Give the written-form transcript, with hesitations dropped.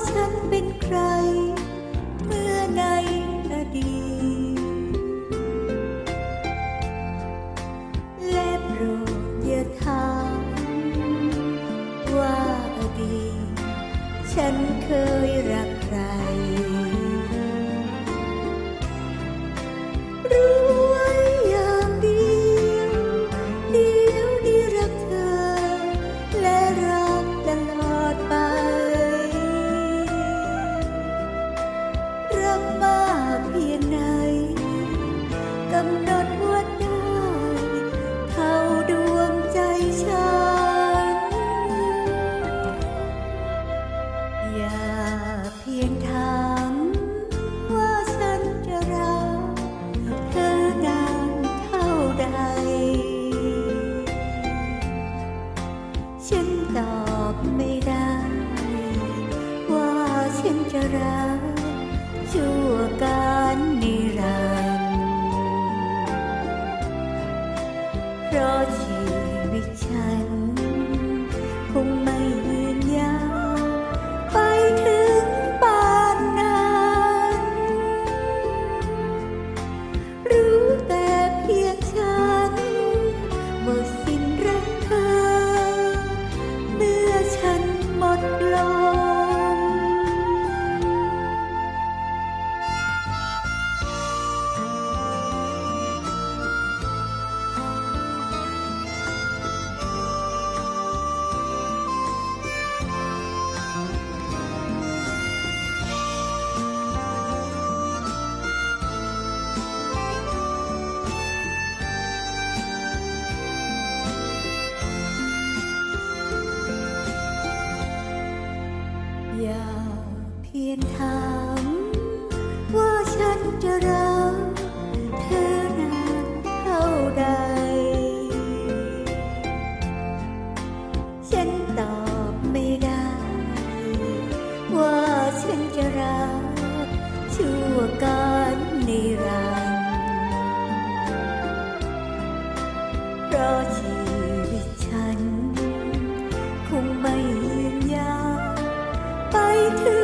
ฉันเป็นใครเมื่อในอดีตและโปรดอย่าถามว่าอดีตฉันเคยรักใครรู้ไว้อย่างเดียวเดียวนี้รักเธอและรักตลอดไปรักมากเพียงไหนกำหนดว่าได้เท่าดวงใจฉันอย่าเพียงถามว่าฉันจะรักเธอนานเท่าใดฉันตอบไม่ได้ว่าฉันจะรักชั่วการนิรันดร์เพราะชีวิตฉันคงไม่ยืนยาวไปถึงป่านนั้นรู้แต่เพียงฉันว่าสิ้นรักเธอเมื่อฉันหมดลมอย่าเพียงถามว่าฉันจะรักเธอนานเท่าใดฉันตอบไม่ได้ว่าฉันจะรักชั่วการนิรันดร์เพราะชีวิตฉันคงไม่ยืนยาวไปถึง